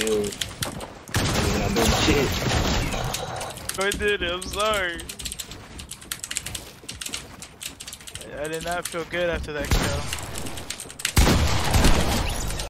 killed. And I do shit. I did it, I'm sorry. I did not feel good after that kill.